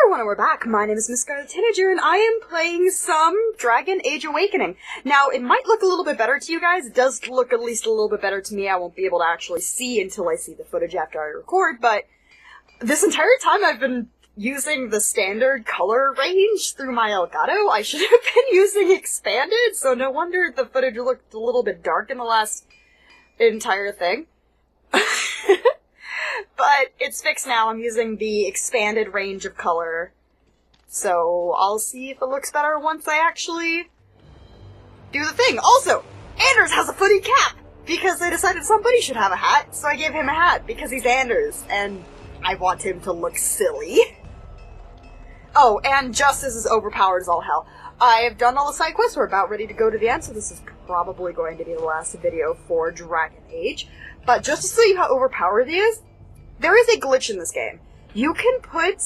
everyone, and we're back. My name is Miss Scarlet Tanager, and I am playing some Dragon Age Awakening. Now, it might look a little bit better to you guys. It does look at least a little bit better to me. I won't be able to actually see until I see the footage after I record, but this entire time I've been using the standard color range through my Elgato. I should have been using expanded, so no wonder the footage looked a little bit dark in the last entire thing. But it's fixed now. I'm using the expanded range of color. So I'll see if it looks better once I actually do the thing. Also, Anders has a footy cap! Because they decided somebody should have a hat, so I gave him a hat because he's Anders, and I want him to look silly. Oh, and Justice is overpowered as all hell. I have done all the side quests. We're about ready to go to the end, so this is probably going to be the last video for Dragon Age. But just to show you how overpowered he is, there is a glitch in this game. You can put,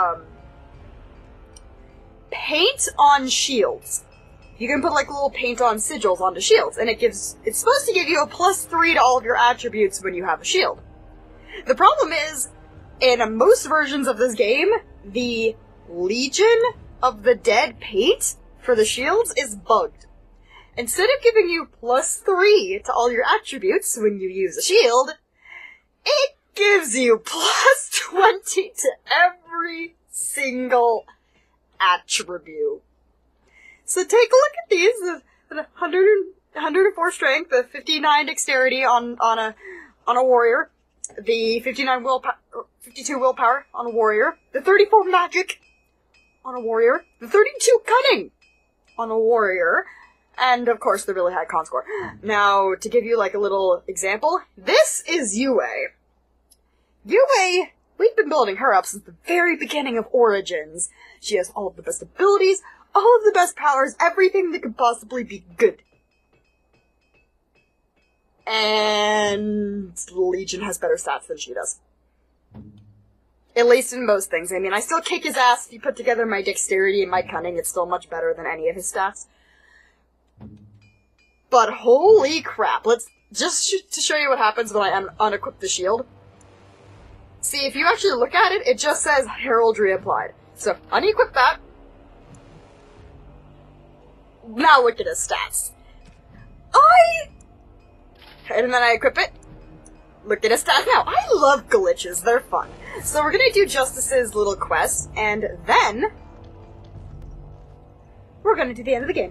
paint on shields. You can put, like, little paint-on sigils onto shields, and it's supposed to give you a +3 to all of your attributes when you have a shield. The problem is, in most versions of this game, the Legion of the Dead paint for the shields is bugged. Instead of giving you +3 to all your attributes when you use a shield, it gives you +20 to every single attribute. So take a look at these, 104 strength, the 59 dexterity on a warrior, the 52 willpower on a warrior, the 34 magic on a warrior, the 32 cunning on a warrior, and of course the really high con score. Now, to give you like a little example, this is Yue. Yue, we've been building her up since the very beginning of Origins. She has all of the best abilities, all of the best powers, everything that could possibly be good. And Legion has better stats than she does. At least in most things. I mean, I still kick his ass. If you put together my dexterity and my cunning, it's still much better than any of his stats. But holy crap, let's just to show you what happens when I unequip the shield. See, if you actually look at it, it just says heraldry applied. So, unequip that. Now look at his stats. And then I equip it. Look at his stats now. I love glitches, they're fun. So we're gonna do Justice's little quest, and then we're gonna do the end of the game.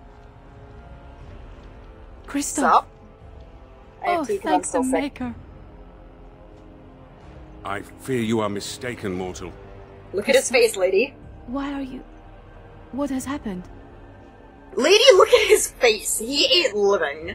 Kristoff. So, Oh, thanks the Maker. I fear you are mistaken, mortal. Look at his face, lady. Why are you... What has happened? Lady, look at his face. He ain't living.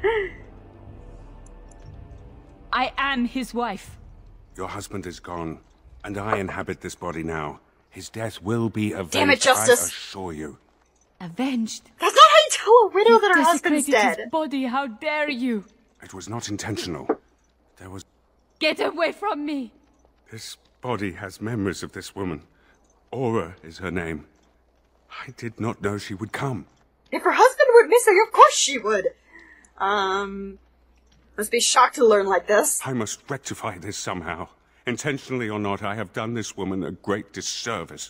I am his wife. Your husband is gone, and I inhabit this body now. His death will be avenged, Damn it, Justice. I assure you. Avenged? That's not how you tell a widow that her husband's desecrated dead. his body, how dare you! It was not intentional. There was... Get away from me! This body has memories of this woman. Aura is her name. I did not know she would come. If her husband went missing, of course she would. Must be shocked to learn like this. I must rectify this somehow. Intentionally or not, I have done this woman a great disservice.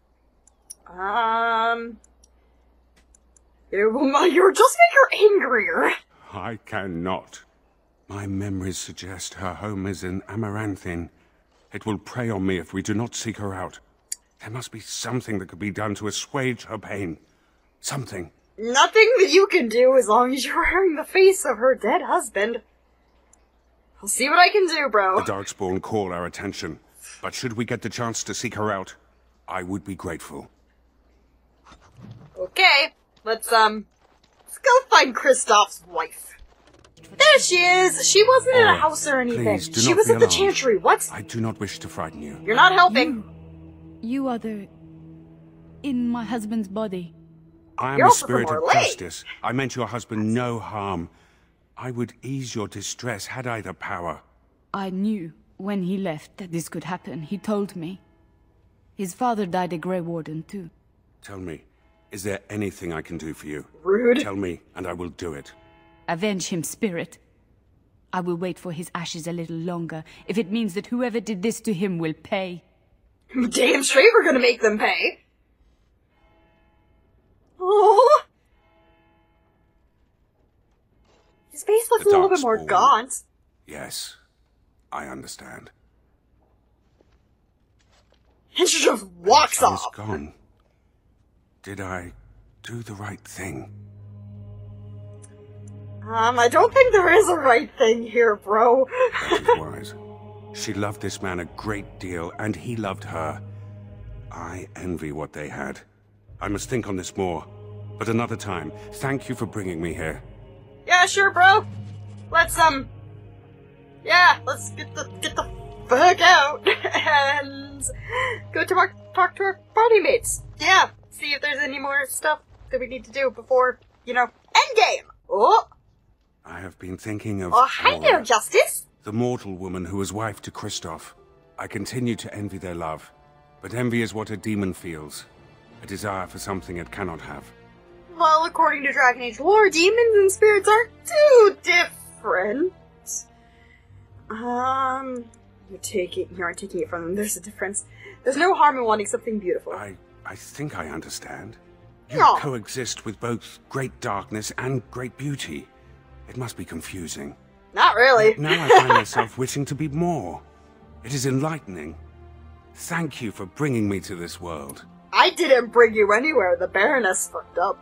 You're just make her angrier. I cannot. My memories suggest her home is in Amaranthine. It will prey on me if we do not seek her out. There must be something that could be done to assuage her pain. Something. Nothing that you can do as long as you're wearing the face of her dead husband. I'll see what I can do, bro. The Darkspawn call our attention, but should we get the chance to seek her out, I would be grateful. Okay, let's go find Kristoff's wife. There she is! She wasn't in a house or anything. Please, do she not was be at the alarmed. Chantry. What? I do not wish to frighten you. You're not helping. You are the... in my husband's body. I am You're a also spirit from of Orlais. justice. I meant your husband no harm. I would ease your distress had I the power. I knew when he left that this could happen. He told me. His father died a Grey Warden too. Tell me, is there anything I can do for you? Rude. Tell me, and I will do it. Avenge him, spirit. I will wait for his ashes a little longer, if it means that whoever did this to him will pay. Damn straight we're gonna make them pay. Oh. His face looks a little bit more gaunt. Yes, I understand. And she just walks He's off. gone. Did I do the right thing? I don't think there is a right thing here, bro. That is wise. She loved this man a great deal, and he loved her. I envy what they had. I must think on this more. But another time, thank you for bringing me here. Yeah, sure, bro. Let's yeah, let's get the fuck out and go to talk to our party mates. Yeah, see if there's any more stuff that we need to do before, endgame. Oh. I have been thinking of... Oh, hi there, Aura, Justice. the mortal woman who was wife to Kristoff. I continue to envy their love, but envy is what a demon feels. A desire for something it cannot have. Well, according to Dragon Age lore, demons and spirits aren't too different. You're taking it from them. There's a difference. There's no harm in wanting something beautiful. I think I understand. You No. coexist with both great darkness and great beauty. It must be confusing. Not really. Now I find myself wishing to be more. It is enlightening. Thank you for bringing me to this world. I didn't bring you anywhere. The Baroness fucked up.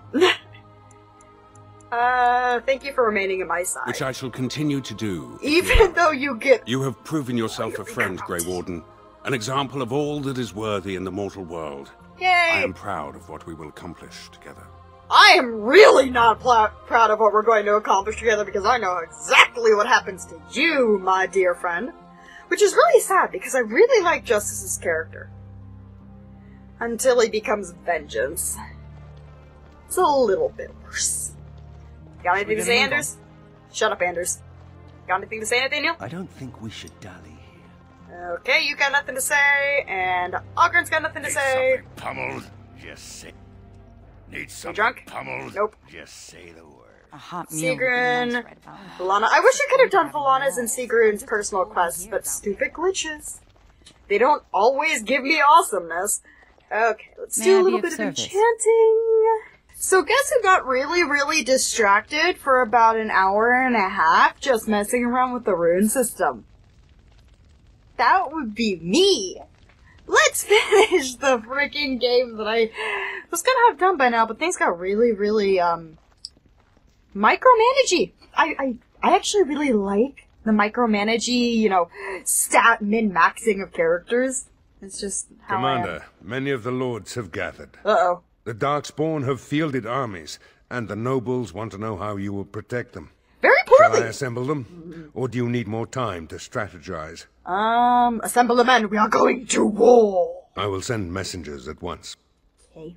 Thank you for remaining in my side. Which I shall continue to do. Even though you get... You have proven yourself a friend, Grey Warden. An example of all that is worthy in the mortal world. I Yay! am proud of what we will accomplish together. I am really not proud of what we're going to accomplish together because I know exactly what happens to you, my dear friend. Which is really sad because I really like Justice's character. Until he becomes Vengeance. It's a little bit worse. Got anything to say, Anders? Shut up, Anders. Got anything to say, Nathaniel? I don't think we should dally here. Okay, you got nothing to say, and Ogren's got nothing to say. Something pummeled? Just say. Need something drunk? pummeled? Nope. Just say the word. A hot meal would be Sigrun, nice right about now. Valana. I wish I could have done Valana's and Sigrun's personal quests, but stupid glitches. They don't always give me awesomeness. Okay, let's May do I a be little of bit of service? enchanting. So guess who got really, really distracted for about an hour and a half just messing around with the rune system? That would be me. Let's finish the freaking game that I was gonna have done by now, but things got really, really, micromanagey. I actually really like the micromanagey, stat min-maxing of characters. It's just how Commander, many of the lords have gathered. Uh-oh. The Darkspawn have fielded armies, and the nobles want to know how you will protect them. Very Shall I poorly. assemble them? Or do you need more time to strategize? Assemble the men, we are going to war. I will send messengers at once. Okay.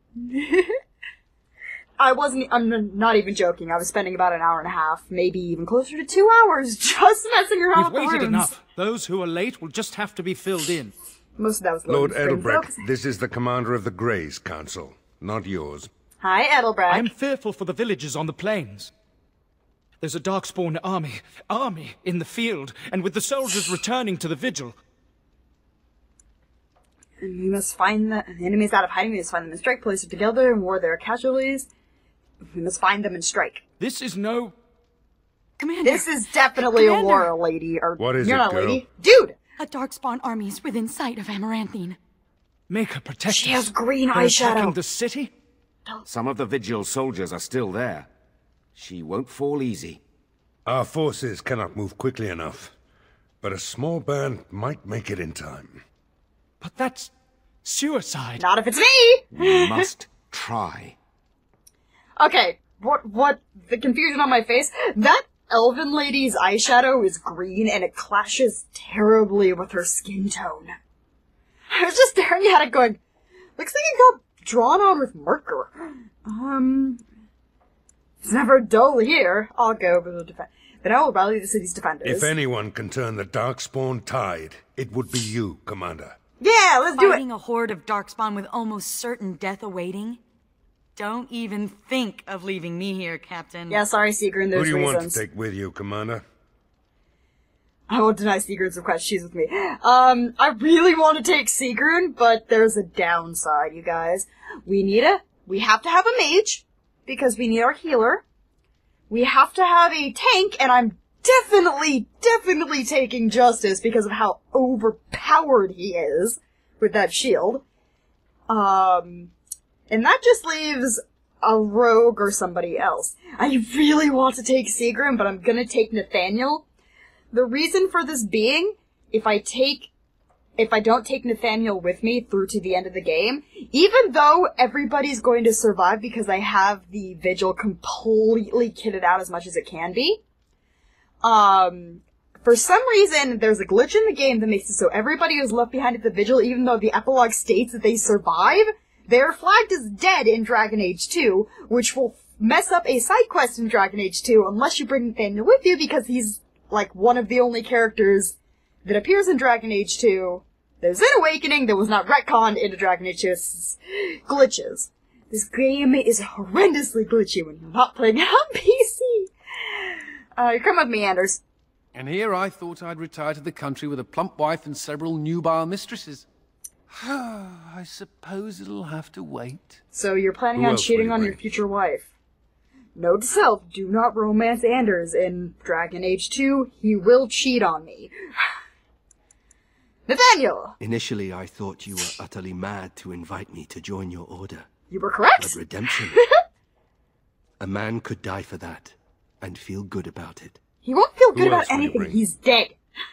I'm not even joking. I was spending about an hour and a half, maybe even closer to 2 hours, just messing around We've with the waited runes. enough. Those who are late will just have to be filled in. Most of that was Lord Logan's brain Edelbrecht, focusing. this is the commander of the Greys Council, not yours. Hi, Edelbrecht. I'm fearful for the villagers on the plains. There's a Darkspawn army in the field, and with the soldiers returning to the vigil. And we must find the enemies out of hiding. We must find them and strike, place them together, and war their casualties. We must find them and strike. This is no... Commander, This is definitely a Commander. war, lady. Or What is you're it, not a girl? lady, dude. a Darkspawn army is within sight of Amaranthine. Make her protect She us. has green They're eyeshadow. attacking the city? Some of the Vigil soldiers are still there. She won't fall easy. Our forces cannot move quickly enough, but a small band might make it in time. But that's suicide. Not if it's me. We must try. Okay, what, the confusion on my face? That elven lady's eyeshadow is green and it clashes terribly with her skin tone. I was just staring at it going, looks like it got drawn on with marker. It's never dull here. I'll go over the defense. Then I will rally the city's defenders. If anyone can turn the Darkspawn tide, it would be you, Commander. Yeah, let's do it. Fighting a horde of Darkspawn with almost certain death awaiting? Don't even think of leaving me here, Captain. Yeah, sorry, Sigrun, Who there's do you want reasons. to take with you, Commander? I won't deny Sigrun's request, she's with me. I really want to take Sigrun, but there's a downside, you guys. We have to have a mage, because we need our healer. We have to have a tank, and I'm definitely taking Justice because of how overpowered he is with that shield. And that just leaves a rogue or somebody else. I really want to take Sigrun, but I'm gonna take Nathaniel. The reason for this being, if I don't take Nathaniel with me through to the end of the game, even though everybody's going to survive because I have the Vigil completely kitted out as much as it can be, for some reason, there's a glitch in the game that makes it so everybody who's left behind at the Vigil, even though the epilogue states that they survive, they're flagged as dead in Dragon Age 2, which will mess up a side quest in Dragon Age 2 unless you bring Nathaniel with you, because he's like one of the only characters that appears in Dragon Age 2. There's an Awakening that was not retconned into Dragon Age 2. It's glitches. This game is horrendously glitchy when you're not playing it on PC. Come with me, Anders. And here I thought I'd retire to the country with a plump wife and several nubile mistresses. I suppose it'll have to wait. So you're planning on cheating on your future wife. Note to self, do not romance Anders in Dragon Age 2. He will cheat on me. Nathaniel! Initially, I thought you were utterly mad to invite me to join your order. You were correct. But redemption. A man could die for that, and feel good about it. He won't feel good about anything. He's dead.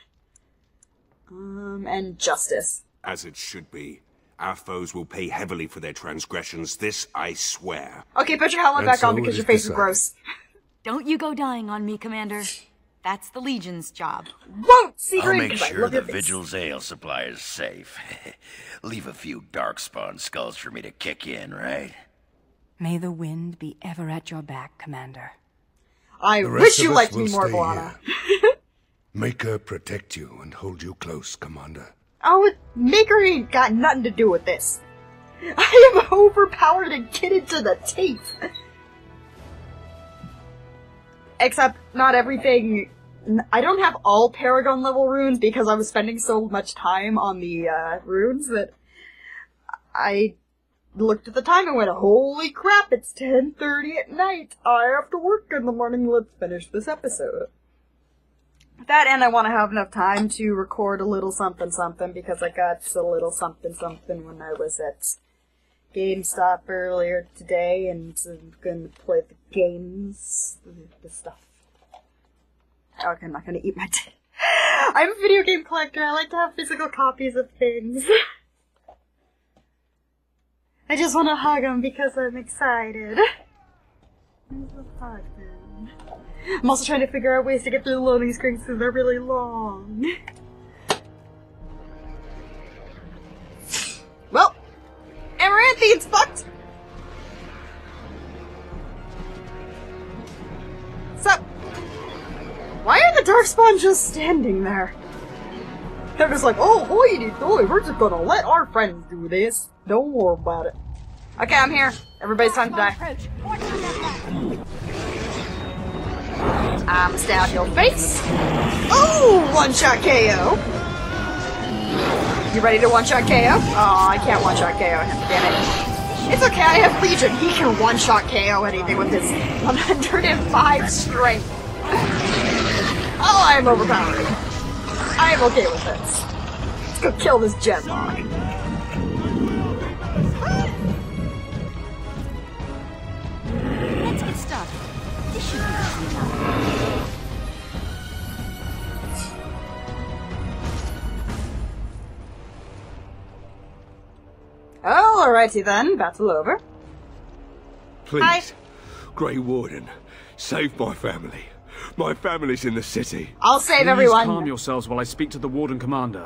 And Justice. As it should be. Our foes will pay heavily for their transgressions, this I swear. Okay, put your helmet back on because your face is gross. Don't you go dying on me, Commander. That's the Legion's job. Won't Sigrun! I'll make sure the Vigil's ale supply is safe. Leave a few Darkspawn skulls for me to kick in, right? May the wind be ever at your back, Commander. I wish you liked me more, B'Elanna. Maker protect you and hold you close, Commander. Oh, Maker ain't got nothing to do with this. I am overpowered and kitted to the teeth. Except, not everything... I don't have all Paragon level runes because I was spending so much time on the runes that I looked at the time and went, holy crap, it's 10:30 at night. I have to work in the morning. Let's finish this episode. That, and I want to have enough time to record a little something something because I got a little something something when I was at GameStop earlier today, and I'm going to play the games, the stuff. Okay, I'm not going to eat my I'm a video game collector. I like to have physical copies of things. I just want to hug them because I'm excited. I'm also trying to figure out ways to get through the loading screens because they're really long. Well, Amaranthian's fucked! Sup? Why are the Darkspawn just standing there? They're just like, oh, hoity-toity, we're just gonna let our friends do this. Don't worry about it. Okay, I'm here. Everybody's time to die. I'm stab your face. Oh, one-shot KO. You ready to one-shot KO? Oh, I can't one-shot KO him, damn it. It's okay, I have Legion. He can one-shot KO anything with his 105 strength. Oh, I am overpowered. I am okay with this. Let's go kill this Genlock. Let's get started. This should be easy enough. Alrighty then, battle over. Please, Hi. Grey Warden, save my family. My family's in the city. I'll save Please everyone. calm yourselves while I speak to the Warden Commander.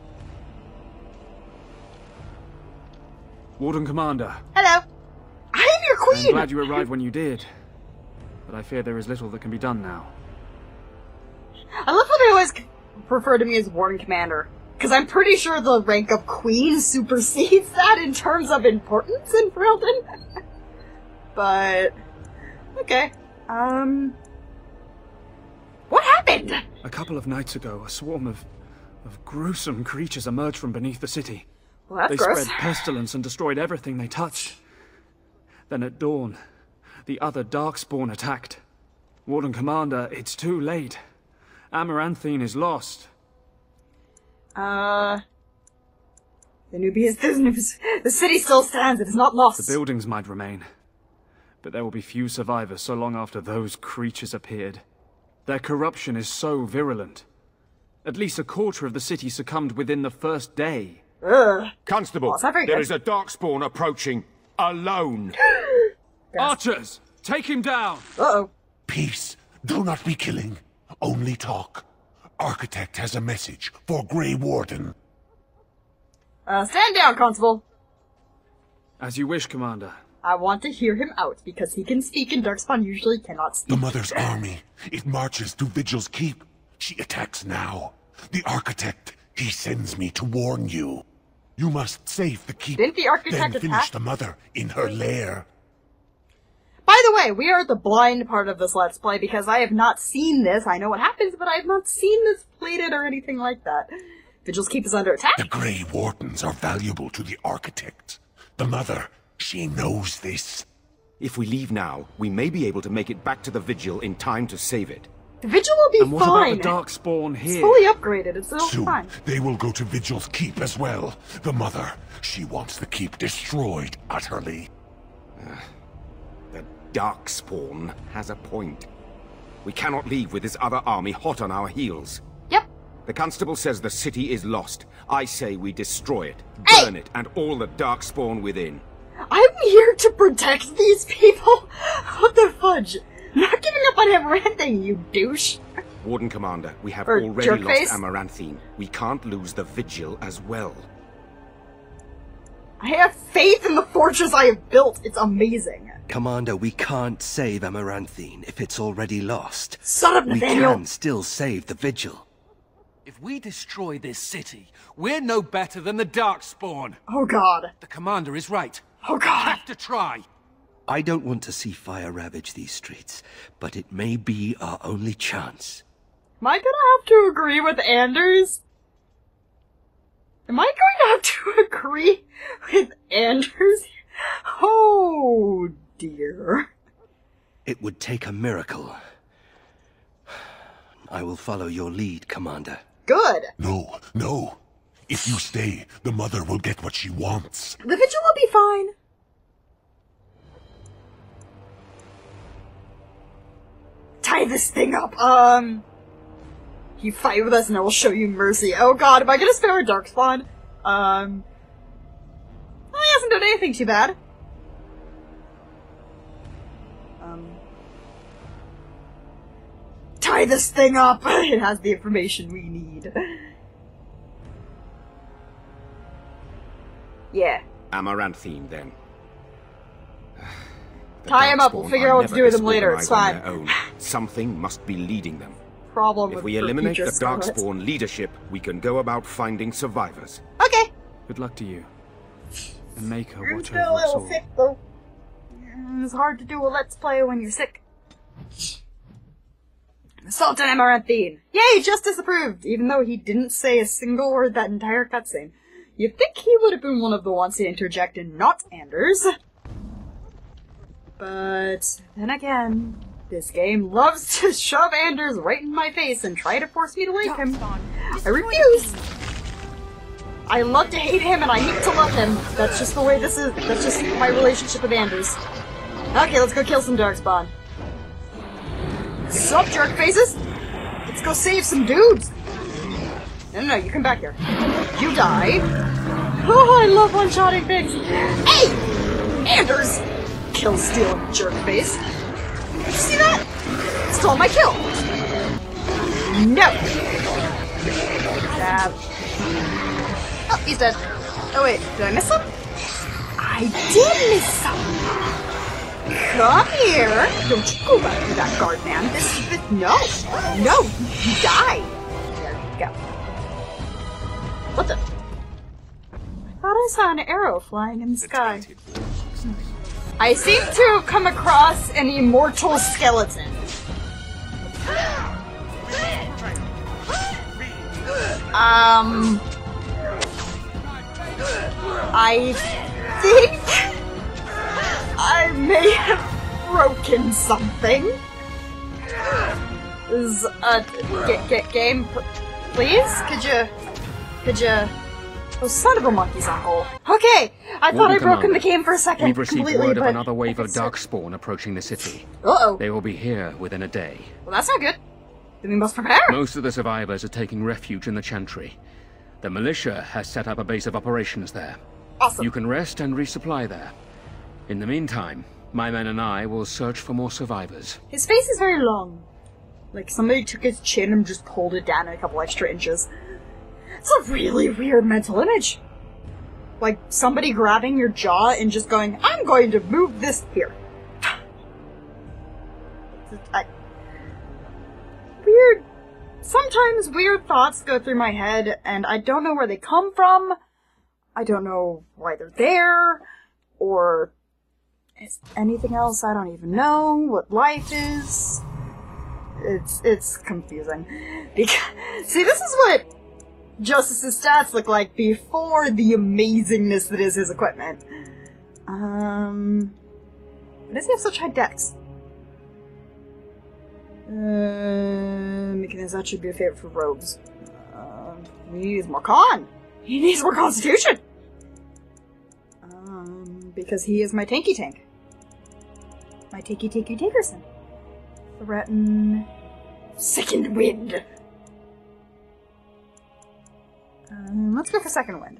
Warden Commander. Hello. I am your queen! I'm glad you arrived when you did, but I fear there is little that can be done now. I love how they always refer to me as Warden Commander, because I'm pretty sure the rank of Queen supersedes that in terms of importance in Ferelden. But, okay. What happened? happened? A couple of nights ago, a swarm of gruesome creatures emerged from beneath the city. Well, that's They gross. spread pestilence and destroyed everything they touched. Then at dawn, the other Darkspawn attacked. Warden Commander, it's too late. Amaranthine is lost. The city still stands. It is not lost. The buildings might remain, but there will be few survivors so long after those creatures appeared. Their corruption is so virulent. At least a quarter of the city succumbed within the first day. Ugh. Constable, Oh, it's not very there good. is a Darkspawn approaching. Alone. Archers, take him down! Uh-oh. Peace. Do not be killing. Only talk. Architect has a message for Grey Warden. Stand down, Constable. As you wish, Commander. I want to hear him out, because he can speak and Darkspawn usually cannot speak. The Mother's army. It marches to Vigil's Keep. She attacks now. The Architect, he sends me to warn you. You must save the Keep, Didn't the Architect then finish attack? the Mother in her lair. By the way, we are at the blind part of this Let's Play because I have not seen this. I know what happens, but I have not seen this plated or anything like that. Vigil's Keep is under attack. The Grey Wardens are valuable to the Architect. The Mother, she knows this. If we leave now, we may be able to make it back to the Vigil in time to save it. The Vigil will be And what fine. about the Darkspawn It's here? fully upgraded. It's still Soon, fine. they will go to Vigil's Keep as well. The Mother, she wants the Keep destroyed utterly. The Darkspawn has a point. We cannot leave with this other army hot on our heels. Yep. The Constable says the city is lost. I say we destroy it, Hey! burn it, and all the Darkspawn within. I'm here to protect these people. What the fudge? I'm not giving up on Amaranthine, you douche. Warden Commander, we have Or already jerkface. lost Amaranthine. We can't lose the Vigil as well. I have faith in the fortress I have built. It's amazing. Commander, we can't save Amaranthine if it's already lost. Son of We Nathaniel. can still save the Vigil. If we destroy this city, we're no better than the Darkspawn. Oh god. The commander is right. Oh We god. have to try. I don't want to see fire ravage these streets, but it may be our only chance. Am I gonna have to agree with Anders? Am I going to have to agree with Anders? Oh dear. It would take a miracle. I will follow your lead, Commander. Good. No, no. If you stay, the Mother will get what she wants. The Vigil will be fine. Tie this thing up. You fight with us and I will show you mercy. Oh god, am I gonna spare a Darkspawn? He hasn't done anything too bad. Tie this thing up! It has the information we need. Yeah. Amaranthine, then. The Tie him up, we'll Darkspawn figure are out what to never do with him later, it's disorganized fine. on their own. Something must be leading them. Problem If with we for eliminate future the Scarlet. Darkspawn leadership, we can go about finding survivors. Okay. Good luck to you. And make her You're watch still a over us little all. sick though. It's hard to do a Let's Play when you're sick. Assault on Amaranthine! Yay, Justice approved! Even though he didn't say a single word that entire cutscene. You'd think he would have been one of the ones to interject and not Anders. But then again, this game loves to shove Anders right in my face and try to force me to like him. I refuse! I love to hate him and I hate to love him. That's just the way this is. That's just my relationship with Anders. Okay, let's go kill some Darkspawn. Sup, jerk faces? Let's go save some dudes! No, you come back here. You die. Oh, I love one-shotting things. Hey! Anders! Kill stealing jerk face. Did you see that? Stole my kill! No! Stab. Oh, he's dead. Oh wait, did I miss him? I did miss some! Come here! Don't you go back to that guard man. No! No! You die! There you go. What the? I thought I saw an arrow flying in the sky. I seem to have come across an immortal skeleton. I think I may have broken something. Is game, please? Could you? Oh, son of a monkey's uncle. Okay, I thought I broke the game for a second. We've received completely, word of but another wave of Darkspawn approaching the city. Uh-oh. They will be here within a day. Well, that's not good. Then we must prepare. Most of the survivors are taking refuge in the Chantry. The militia has set up a base of operations there. Awesome. You can rest and resupply there. In the meantime, my men and I will search for more survivors. His face is very long. Like somebody took his chin and just pulled it down a couple extra inches. It's a really weird mental image. Like somebody grabbing your jaw and just going, I'm going to move this here. Weird. Sometimes weird thoughts go through my head and I don't know where they come from. I don't know why they're there. Or is anything else I don't even know what life is. It's confusing. Because, see, this is what Justice's stats look like before the amazingness that is his equipment. Why does he have such high dex? Making this actually be a favorite for rogues. He needs more con! He needs more constitution! Because he is my tanky tank. My tanky Tankerson. Threaten... Second wind! Let's go for second wind.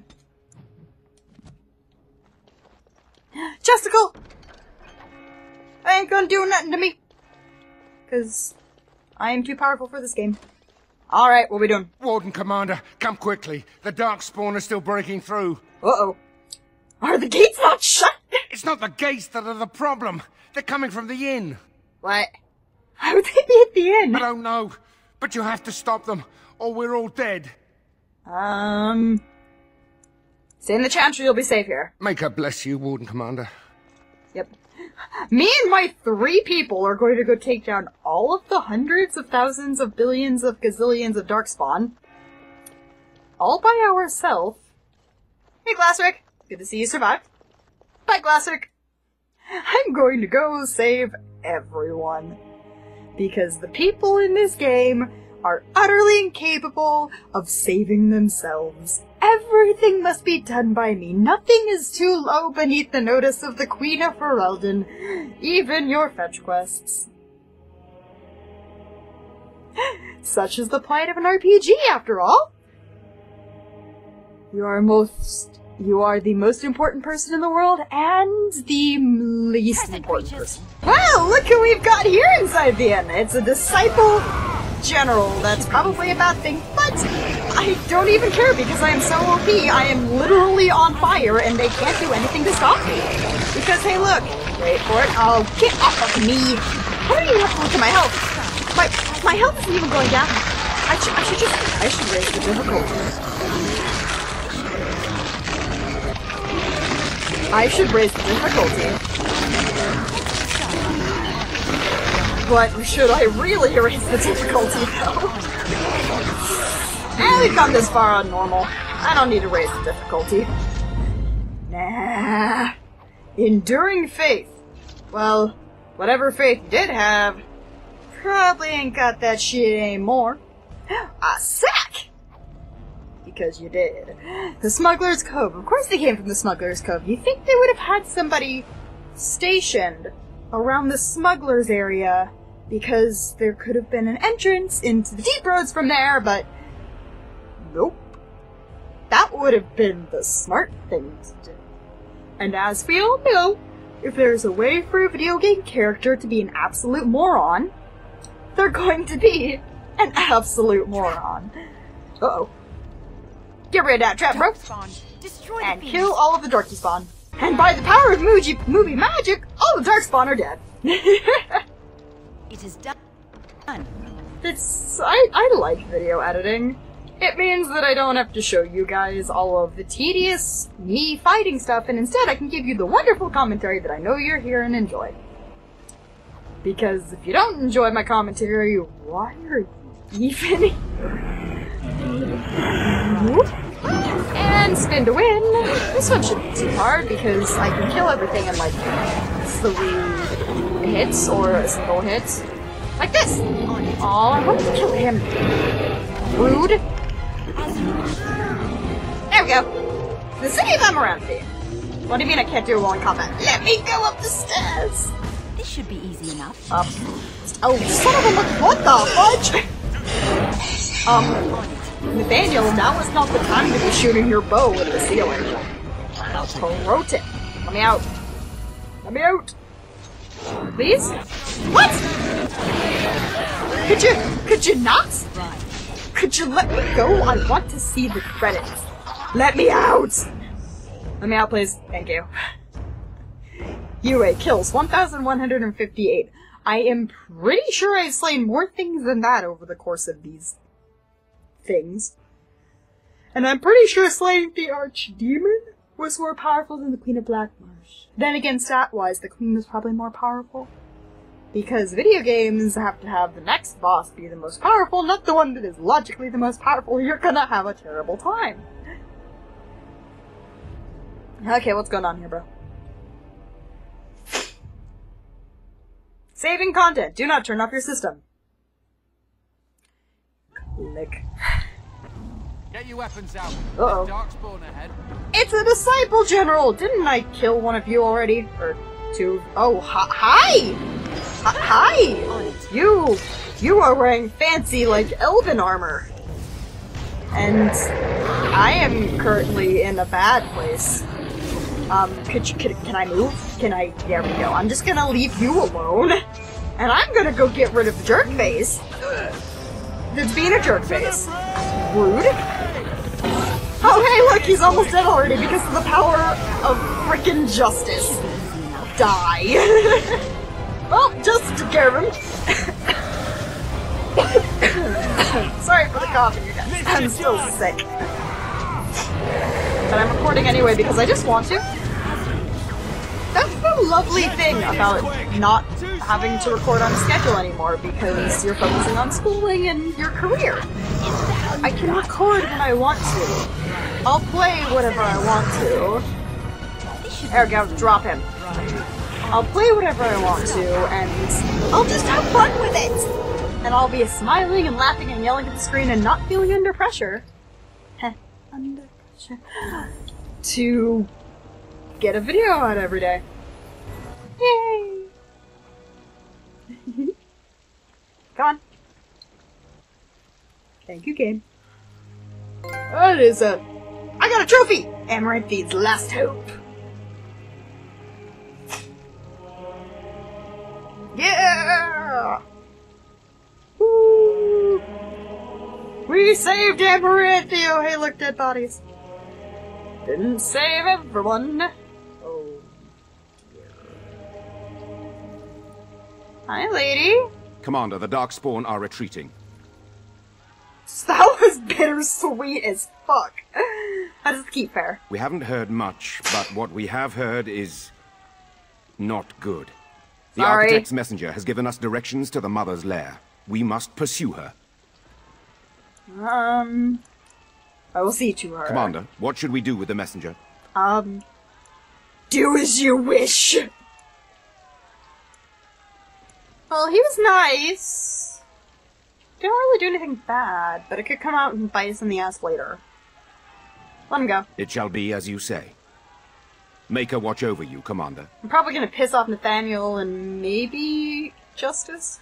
Chesticle! I ain't gonna do nothing to me! Because I am too powerful for this game. Alright, what are we doing? Warden Commander, come quickly. The Darkspawn are still breaking through. Uh-oh. Are the gates not shut? It's not the gates that are the problem. They're coming from the inn. What? How would they be at the inn? I don't know. But you have to stop them, or we're all dead. Stay in the Chantry, you'll be safe here. May God bless you, Warden Commander. Yep. Me and my 3 people are going to go take down all of the hundreds of thousands of billions of gazillions of Darkspawn. All by ourselves. Hey, Glassrick. Good to see you survived. Bye, Glassrick. I'm going to go save everyone. Because the people in this game are utterly incapable of saving themselves. Everything must be done by me. Nothing is too low beneath the notice of the Queen of Ferelden. Even your fetch quests. Such is the plight of an RPG, after all. You are the most important person in the world, and the least important person. Well, look who we've got here inside the inn. It's a disciple general. That's probably a bad thing, but I don't even care because I am so OP. I am literally on fire, and they can't do anything to stop me. Because, hey, look. Wait for it. Oh, get off of me. I don't even have to look at my health. My health isn't even going down. I should raise the difficulty. I should raise the difficulty. But should I really raise the difficulty, though? We've gone this far on normal. I don't need to raise the difficulty. Nah. Enduring faith. Well, whatever faith you did have, probably ain't got that shit anymore. A sack! Because you did. The Smuggler's Cove. Of course they came from the Smuggler's Cove. You think they would have had somebody stationed around the Smuggler's area because there could have been an entrance into the deep roads from there, but nope. That would have been the smart thing to do. And as we all know, if there's a way for a video game character to be an absolute moron, they're going to be an absolute moron. Uh-oh. Get rid of that trap, bro. And kill all of the Darky Spawn. And by the power of movie magic, all the Darkspawn are dead. It is done. I like video editing. It means that I don't have to show you guys all of the tedious, me fighting stuff, and instead I can give you the wonderful commentary that I know you're here and enjoy. Because if you don't enjoy my commentary, why are you even here? Whoop. And spin to win. This one shouldn't be too hard because I can kill everything in like 3 hits or a single hit. Like this! Oh, I want to kill him. Rude. There we go. The city of Amaranthi. What do you mean I can't do it while in combat? Let me go up the stairs! This should be easy enough. Up. Oh, son of a... What the fudge? Nathaniel, now is not the time to be shooting your bow at the ceiling. I'll throat it. Let me out. Let me out. Please? What? Could you not? Could you let me go? I want to see the credits. Let me out! Let me out, please. Thank you. UA kills 1,158. I am pretty sure I've slain more things than that over the course of these things. And I'm pretty sure slaying the Archdemon was more powerful than the Queen of Blackmarsh. Then again, stat-wise, the Queen was probably more powerful. Because video games have to have the next boss be the most powerful, not the one that is logically the most powerful. You're gonna have a terrible time. Okay, what's going on here, bro? Saving content. Do not turn off your system. Click. Get your weapons out. Uh-oh. Darkspawn ahead. It's a disciple general! Didn't I kill one of you already? Or two? Oh, hi! Hi! You are wearing fancy, like, elven armor. And I am currently in a bad place. Can I move? There we go. I'm just gonna leave you alone. And I'm gonna go get rid of the jerk face. That's being a jerk face. Rude. Oh hey, look, he's almost dead already because of the power of frickin' justice. Die. Well, just took care of him. Sorry for the cough in your neck. I'm still sick. But I'm recording anyway because I just want to. That's the lovely thing about not having to record on a schedule anymore because you're focusing on schooling and your career. I can record when I want to. I'll play whatever I want to. There we go, drop him. I'll play whatever I want to, and I'll just have fun with it! And I'll be smiling and laughing and yelling at the screen and not feeling under pressure. Under pressure. To get a video out every day. Yay! Come on. Thank you, game. That is a... I got a trophy! Amaranthi's last hope. Yeah! Woo! We saved Amaranthi! Oh, hey, look, dead bodies. Didn't save everyone. Oh, dear. Hi, lady. Commander, the Darkspawn are retreating. That was bittersweet as fuck. How does it keep fair? We haven't heard much, but what we have heard is... not good. The Architect's messenger has given us directions to the Mother's lair. We must pursue her. I will see to her. Commander, what should we do with the messenger? Do as you wish. Well, he was nice. Didn't really do anything bad, but it could come out and bite us in the ass later. Let him go. It shall be as you say. Maker watch over you, Commander. I'm probably gonna piss off Nathaniel and maybe Justice.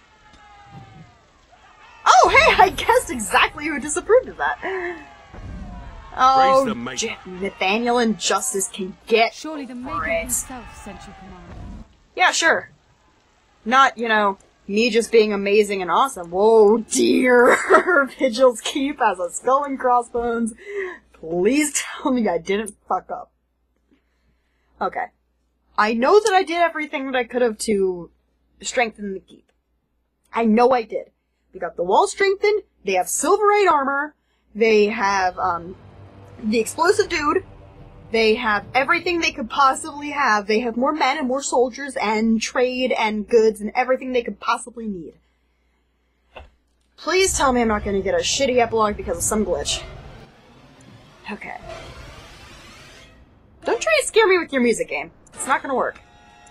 Oh, hey, I guessed exactly who disapproved of that. Oh, Nathaniel and Justice can get Surely the Maker himself sent you, Commander. Yeah, sure. Not, you know, me just being amazing and awesome. Whoa, dear. Vigil's Keep has a skull and crossbones. Please tell me I didn't fuck up. Okay. I know that I did everything that I could have to strengthen the keep. I know I did. We got the wall strengthened, they have Silverite armor, they have, the explosive dude, they have everything they could possibly have, they have more men and more soldiers and trade and goods and everything they could possibly need. Please tell me I'm not gonna get a shitty epilogue because of some glitch. Okay. Don't try to scare me with your music game. It's not gonna work.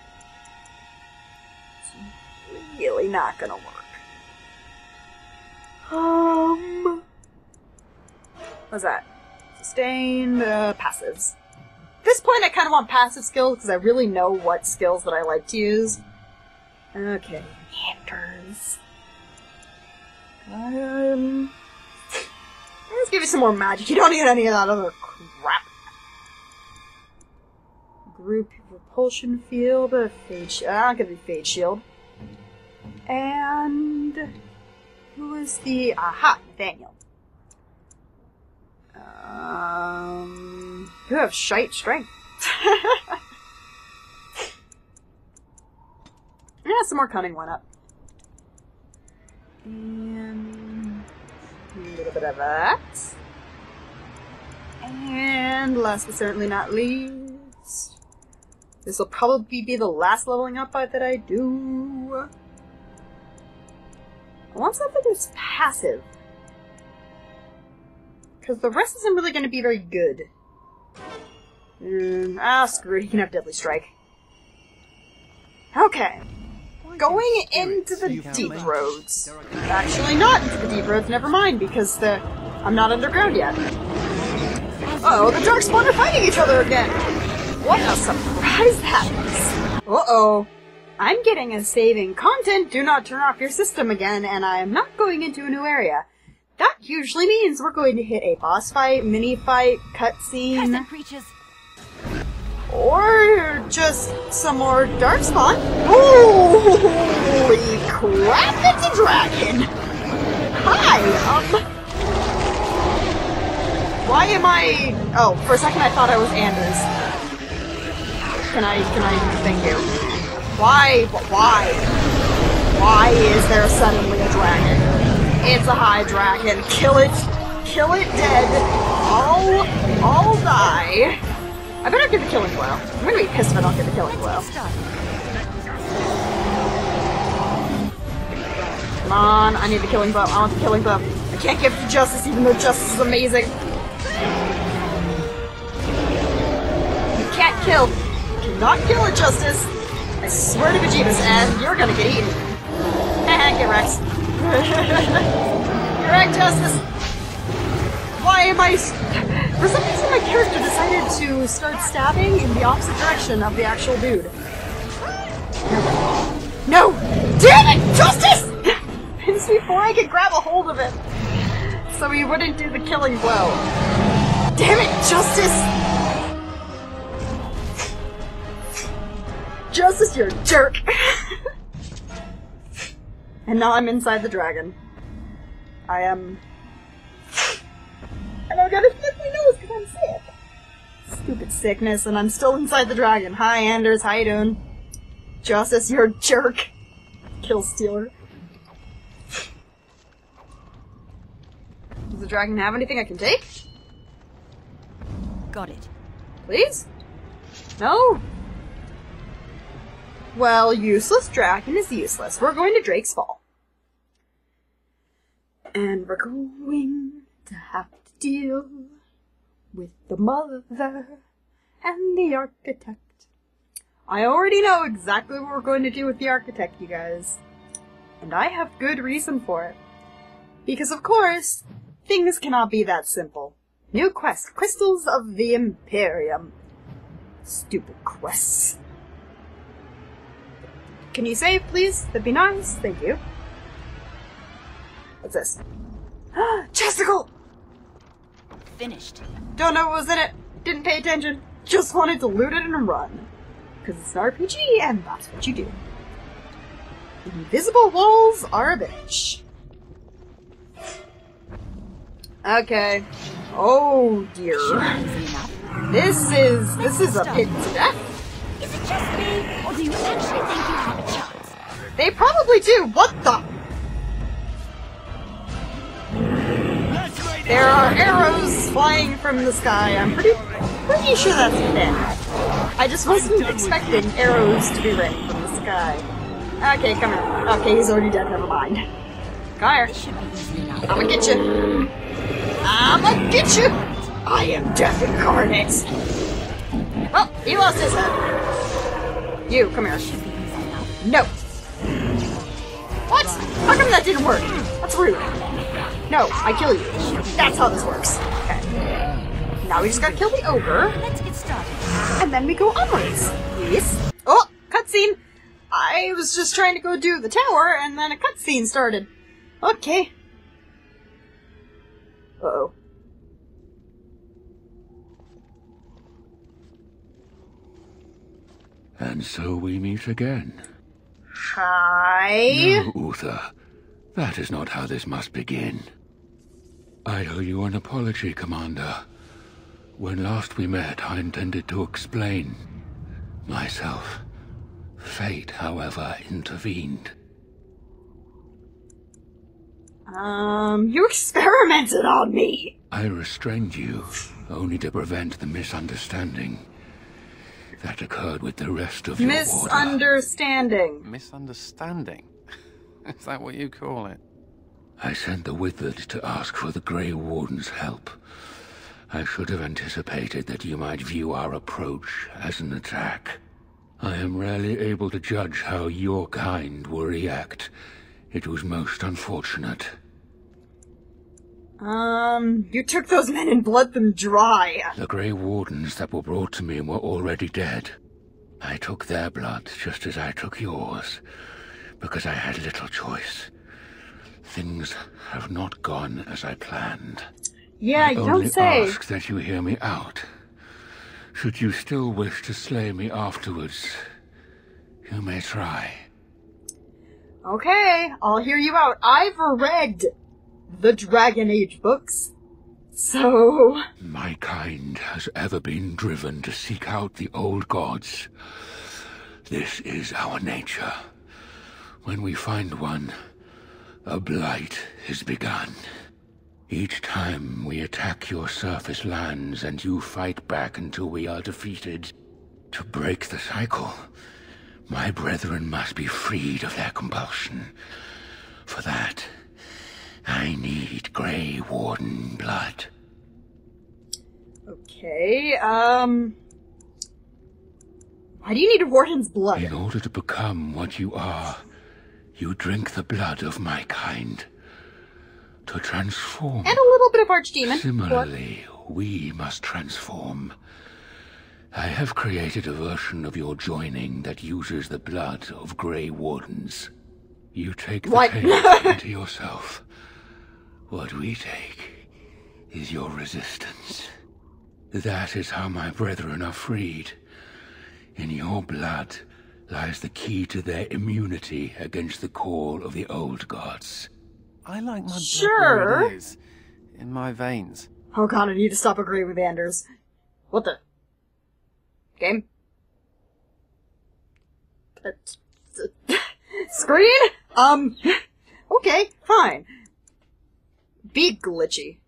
It's really not gonna work. What's that? Sustained, passives. At this point I kinda want passive skills because I really know what skills that I like to use. Okay, Anders. Let's give you some more magic. You don't need any of that other crap. Group repulsion field, fade shield. I'm gonna be fade shield. And who is the Nathaniel? You have shite strength. Yeah, some more cunning went up. And a little bit of that. And last but certainly not least, this will probably be the last leveling up that I do. I want something that's passive. Because the rest isn't really going to be very good. Screw it, he can have Deadly Strike. Okay. Going into the deep roads. Actually not into the deep roads, never mind, because I'm not underground yet. Uh-oh, the Darkspawn are fighting each other again! What a surprise that is! Uh-oh. I'm getting a saving content, do not turn off your system again, and I am not going into a new area. That usually means we're going to hit a boss fight, mini fight, cutscene, or just some more Darkspawn. Holy crap, it's a dragon! Hi, why am I... Oh, for a second I thought I was Anders. Can I thank you? Why is there suddenly a dragon? It's a high dragon. Kill it dead. I'll die. I better get the killing blow. I'm gonna be pissed if I don't get the killing blow. Come on, I need the killing blow. I want the killing blow. I can't give it to Justice even though Justice is amazing. You can't kill. You cannot kill it, Justice. I swear to Bejeebus, and you're gonna get eaten. Haha, get wrecked. You're right, Justice! Why am I... For some reason my character decided to start stabbing in the opposite direction of the actual dude. No! Damn it! Justice! It's before I could grab a hold of it. So he wouldn't do the killing blow. Damn it, Justice! Justice, you're a jerk! And now I'm inside the dragon. And I've got a sniffly nose because I'm sick. Stupid sickness, and I'm still inside the dragon. Hi, Anders, how you doing? Justice, you're a jerk. Kill stealer. Does the dragon have anything I can take? Got it. Please? No? Well, useless dragon is useless. We're going to Drake's Fall. And we're going to have to deal with the mother and the architect. I already know exactly what we're going to do with the architect, you guys. And I have good reason for it. Because, of course, things cannot be that simple. New quest, Crystals of the Imperium. Stupid quests. Can you save, please? That'd be nice. Thank you. What's this? Chesticle! Finished. Don't know what was in it. Didn't pay attention. Just wanted to loot it and run. Because it's an RPG, and that's what you do. Invisible walls are a bitch. Okay. Oh dear. This is a pit to death. Is it just me, or do you actually think you have a chance? They probably do. What the? There are arrows flying from the sky. I'm pretty sure that's thin. I just wasn't expecting arrows to be raining from the sky. Okay, come here. Okay, he's already dead. Never mind. Come here. This should be easy enough. I'ma get you. I'ma get you. I am death incarnate. Oh, he lost his head. You, come here. No. What? How come that didn't work? That's rude. No, I kill you. That's how this works. Okay. Now we just gotta kill the ogre. Let's get started. And then we go onwards. Yes. Oh, cutscene. I was just trying to go do the tower, and then a cutscene started. Okay. Uh-oh. And so we meet again. Hi. No, Uther. That is not how this must begin. I owe you an apology, Commander. When last we met, I intended to explain myself. Fate, however, intervened. You experimented on me! I restrained you, only to prevent the misunderstanding that occurred with the rest of your order. Misunderstanding. Misunderstanding? Is that what you call it? I sent the Withered to ask for the Grey Warden's help. I should have anticipated that you might view our approach as an attack. I am rarely able to judge how your kind will react. It was most unfortunate. You took those men and bled them dry. The Grey Wardens that were brought to me were already dead. I took their blood just as I took yours, because I had little choice. Things have not gone as I planned. Yeah, you don't say. I only ask that you hear me out. Should you still wish to slay me afterwards, you may try. Okay, I'll hear you out. I've read the Dragon Age books, so... My kind has ever been driven to seek out the old gods. This is our nature. When we find one, a blight is begun. Each time we attack your surface lands and you fight back until we are defeated. To break the cycle, my brethren must be freed of their compulsion. For that, I need Grey Warden blood. Okay, why do you need a Warden's blood? In order to become what you are, you drink the blood of my kind. To transform. And a little bit of Archdemon. Similarly, we must transform. I have created a version of your joining that uses the blood of Grey Wardens. You take the taste into yourself. What we take is your resistance. That is how my brethren are freed. In your blood lies the key to their immunity against the call of the old gods. I like my blood where it is. In my veins. Oh god, I need to stop agreeing with Anders. What the? Game? Screen? Okay, fine. Be glitchy.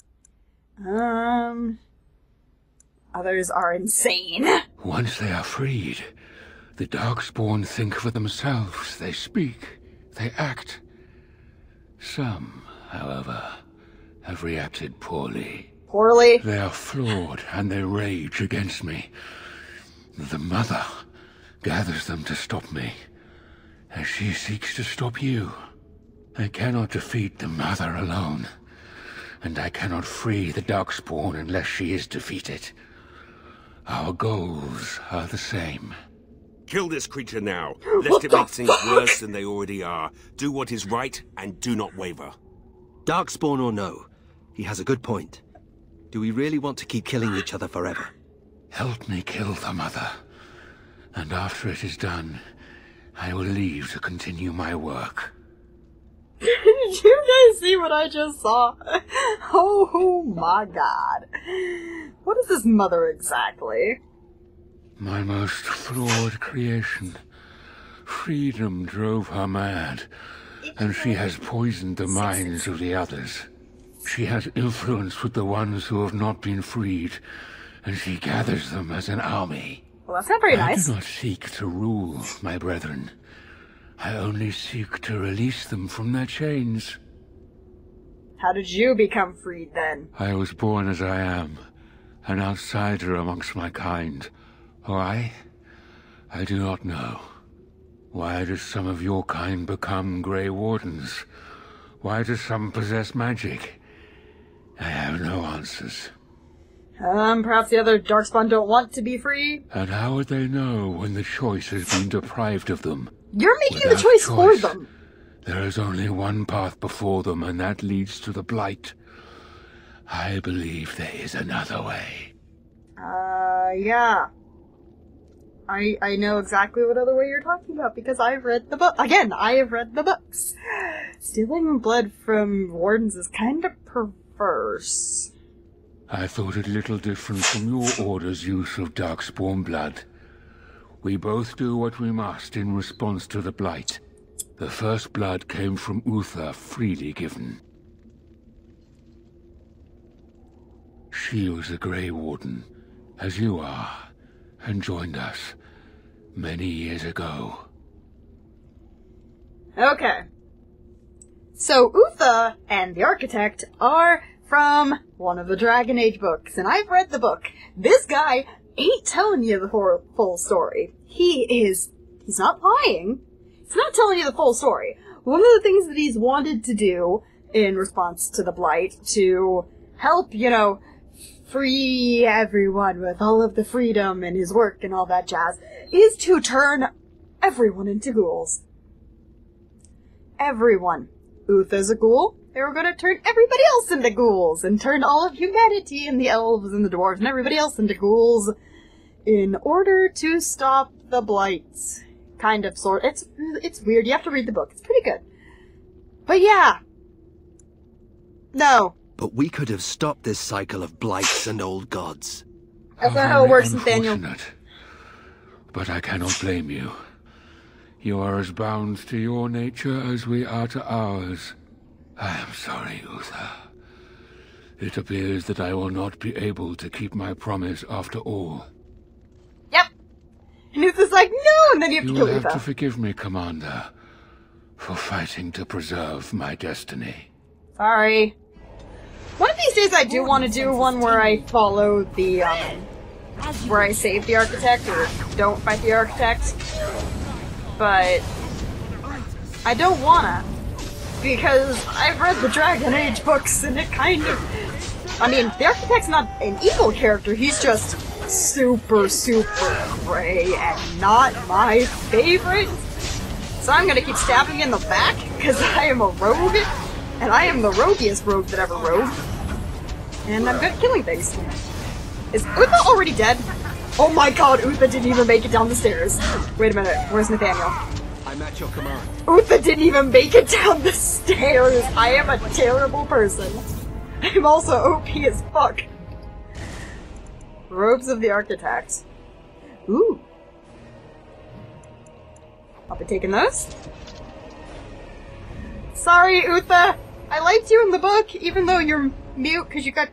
Others are insane. Once they are freed, the Darkspawn think for themselves. They speak. They act. Some, however, have reacted poorly. Poorly? They are flawed, and they rage against me. The Mother gathers them to stop me, as she seeks to stop you. I cannot defeat the Mother alone, and I cannot free the Darkspawn unless she is defeated. Our goals are the same. Kill this creature now, lest it make things worse than they already are. Do what is right, and do not waver. Darkspawn or no, he has a good point. Do we really want to keep killing each other forever? Help me kill the Mother, and after it is done, I will leave to continue my work. Did you guys see what I just saw? Oh my god. What is this Mother exactly? My most flawed creation. Freedom drove her mad, and she has poisoned the minds of the others. She has influence with the ones who have not been freed, and she gathers them as an army. Well, that's not very nice. I do not seek to rule, my brethren. I only seek to release them from their chains. How did you become freed then? I was born as I am, an outsider amongst my kind. Why? I do not know. Why do some of your kind become Grey Wardens? Why do some possess magic? I have no answers. Perhaps the other Darkspawn don't want to be free? And how would they know when the choice has been deprived of them? You're making the choice for them! There is only one path before them, and that leads to the Blight. I believe there is another way. Yeah. I know exactly what other way you're talking about, because I've read the book. Again, I have read the books. Stealing blood from Wardens is kind of perverse. I thought it little different from your order's use of Darkspawn blood. We both do what we must in response to the Blight. The first blood came from Uther, freely given. She was a Grey Warden, as you are, and joined us many years ago. Okay. So Uther and the Architect are from one of the Dragon Age books, and I've read the book. This guy ain't telling you the full story. He's not lying. He's not telling you the full story. One of the things that he's wanted to do in response to the Blight, to help, free everyone with all of the freedom in his work and all that jazz, is to turn everyone into ghouls. Everyone. Uther's a ghoul. They were going to turn everybody else into ghouls, and turn all of humanity and the elves and the dwarves and everybody else into ghouls in order to stop the Blight. Kind of, sort. It's weird. You have to read the book. It's pretty good. But yeah. No. But we could have stopped this cycle of blights and old gods. That's not how it works, Nathaniel. But I cannot blame you. You are as bound to your nature as we are to ours. I am sorry, Uther. It appears that I will not be able to keep my promise after all. Yep. And Uther's like, no! And then you have to kill Uther. You will have to forgive me, Commander, for fighting to preserve my destiny. Sorry. One of these days I do want to do one where I follow the, where I save the Architect, or don't fight the Architect. But I don't wanna, because I've read the Dragon Age books, and it kind of... I mean, the Architect's not an evil character, he's just super, super gray, and not my favorite. So I'm gonna keep stabbing in the back, because I am a rogue, and I am the roguiest rogue that ever rogue. And I'm good at killing things. Is Uther already dead? Oh my god, Uther didn't even make it down the stairs. Wait a minute, where's Nathaniel? I'm at your command. Uther didn't even make it down the stairs! I am a terrible person. I'm also OP as fuck. Robes of the Architect. Ooh. I'll be taking those. Sorry, Uther! I liked you in the book, even though you're mute because you got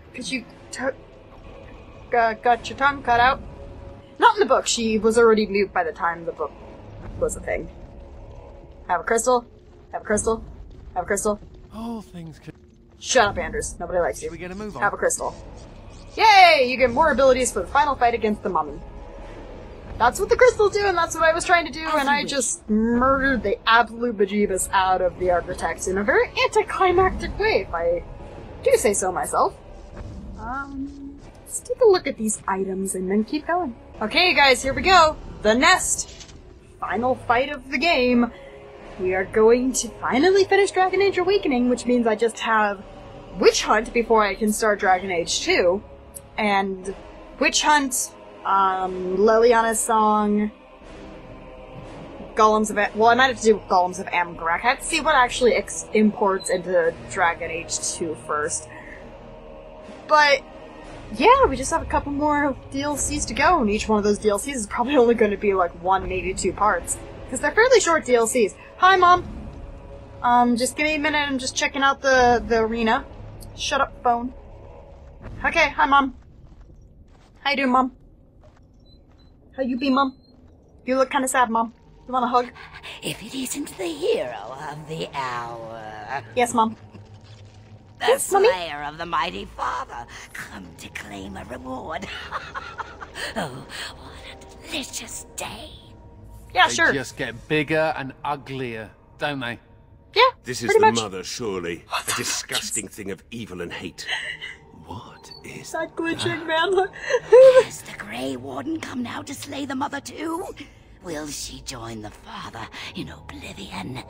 your tongue cut out. Not in the book, she was already mute by the time the book was a thing. Have a crystal. Have a crystal. Have a crystal. All things can... Shut up, Anders. Nobody likes you. We get a move on. Have a crystal. Yay! You get more abilities for the final fight against the mummy. That's what the crystals do, and that's what I was trying to do, and I just murdered the absolute bejeebus out of the Architect in a very anticlimactic way, if I do say so myself. Let's take a look at these items and then keep going. Okay, guys, here we go. The Nest. Final fight of the game. We are going to finally finish Dragon Age Awakening, which means I just have Witch Hunt before I can start Dragon Age 2. And Witch Hunt, Leliana's Song, Golems of... Well, I might have to do Golems of Amgarak. I have to see what actually imports into Dragon Age 2 first. But, yeah, we just have a couple more DLCs to go, and each one of those DLCs is probably only going to be like 1, maybe 2 parts. Because they're fairly short DLCs. Hi, Mom! Just give me a minute, I'm just checking out the arena. Shut up, phone. Okay, hi, Mom. How you doing, Mom? How you be, Mom? You look kinda sad, Mom. You want a hug? If it isn't the hero of the hour. Yes, Mom. The Yes, Mommy? slayer of the mighty father, come to claim a reward. Oh, what a delicious day. Yeah, they sure. just get bigger and uglier, don't they? Yeah, This is pretty the much. mother, surely. A disgusting thing of evil and hate. What is that glitching, man? Has the Grey Warden come now to slay the mother too? Will she join the father in oblivion?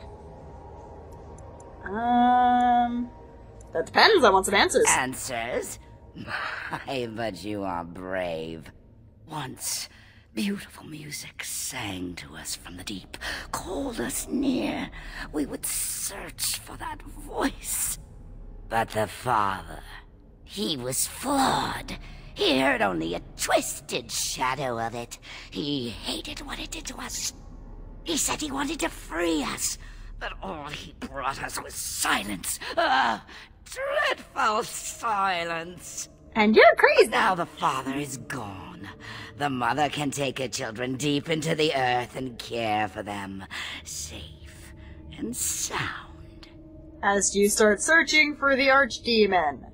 That depends. I want some answers. Answers? My, but you are brave. Once, beautiful music sang to us from the deep, called us near. We would search for that voice. But the father, he was flawed. He heard only a twisted shadow of it. He hated what it did to us. He said he wanted to free us, but all he brought us was silence. Dreadful silence. And you're crazy. Now the father is gone. The mother can take her children deep into the earth and care for them, safe and sound. As you start searching for the archdemon.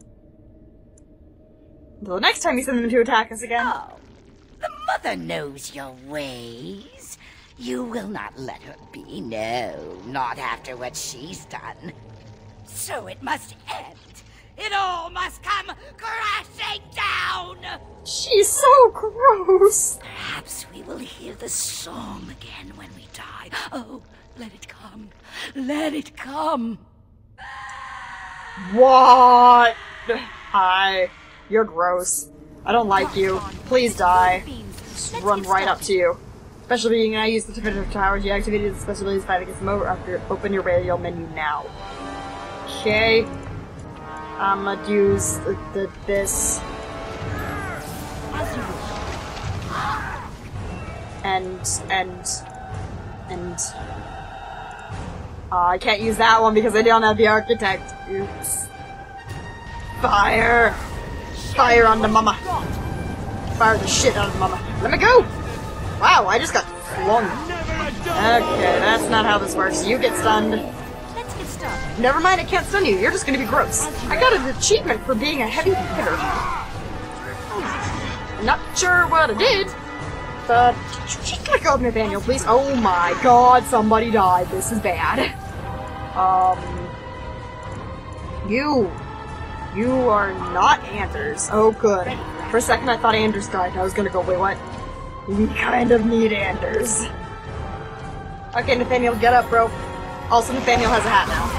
Until the next time you send them to attack us again. Oh, the mother knows your ways. You will not let her be, no, not after what she's done. So it must end. It all must come crashing down! She's so gross! Perhaps we will hear the song again when we die. Oh, let it come. Let it come. What? Hi. You're gross. I don't like you. Please die. Just run right up to you. Special being, I use the definitive tower. Deactivated the special abilities fight against them over. Open your radio menu now. Okay. I'm gonna use this. And I can't use that one because I don't have the architect. Oops. Fire! Fire on the mama. Fire the shit out of the mama. Let me go! Wow, I just got flung. Okay, that's not how this works. You get stunned. Let's get started. Never mind, I can't stun you. You're just gonna be gross. I got an achievement for being a heavy hitter. I'm not sure what I did, but just let go of Nathaniel, please. Oh my god, somebody died. This is bad. You are not Anders. Oh, good. For a second, I thought Anders died. I was gonna go, wait, what? We kind of need Anders. Okay, Nathaniel, get up, bro. Also, Nathaniel has a hat now.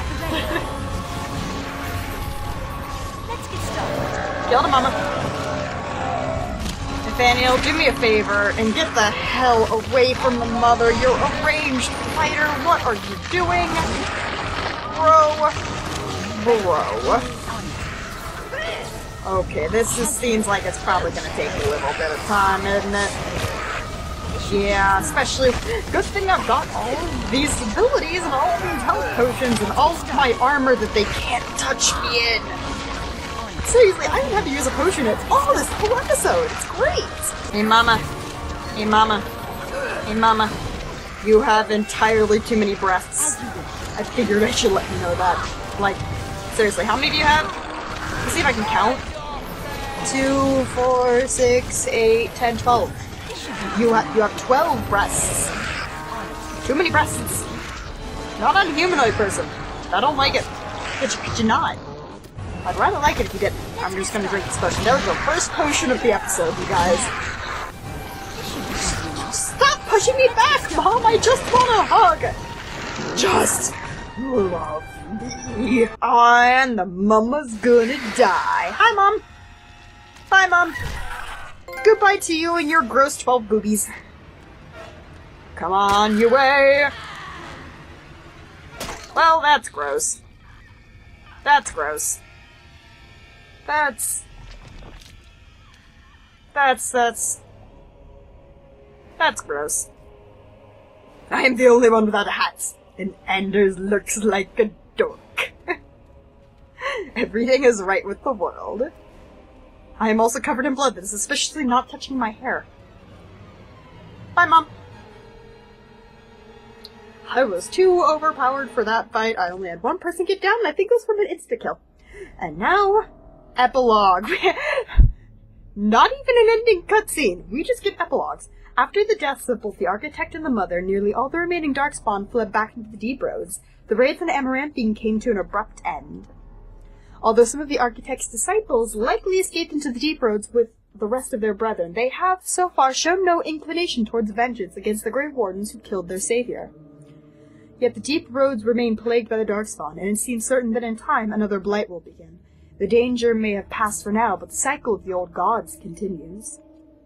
Let's get started. Kill the mama. Nathaniel, do me a favor and get the hell away from the mother. You're a ranged fighter. What are you doing? Bro. Okay, this just seems like it's probably gonna take a little bit of time, isn't it? Yeah, especially, good thing I've got all of these abilities and all of these health potions and all of my armor that they can't touch me in. Seriously, I haven't had to use a potion at all this whole episode. It's great. Hey, mama. Hey, mama. Hey, mama. You have entirely too many breasts. I figured I should let you know that. Like, seriously, how many do you have? Let's see if I can count. 2, 4, 6, 8, 10, 12. You have 12 breasts. Too many breasts. Not on a humanoid person. I don't like it. Could you not? I'd rather like it if you didn't. I'm just gonna drink this potion. There we go. First potion of the episode, you guys. Stop pushing me back, Mom! I just want a hug! Just love me. And the mama's gonna die. Hi, Mom! Bye, Mom! Goodbye to you and your gross 12 boobies. Come on, your way! Well, that's gross. That's gross. That's gross. I am the only one without a hat, and Anders looks like a dork. Everything is right with the world. I am also covered in blood that is suspiciously not touching my hair. Bye, Mom. I was too overpowered for that fight. I only had one person get down, and I think it was from an insta-kill. And now, epilogue. Not even an ending cutscene. We just get epilogues. After the deaths of both the architect and the mother, nearly all the remaining Darkspawn fled back into the Deep Roads. The raids on Amaranthine came to an abrupt end. Although some of the architect's disciples likely escaped into the Deep Roads with the rest of their brethren, they have, so far, shown no inclination towards vengeance against the Grey Wardens who killed their savior. Yet the Deep Roads remain plagued by the Darkspawn, and it seems certain that in time another blight will begin. The danger may have passed for now, but the cycle of the old gods continues.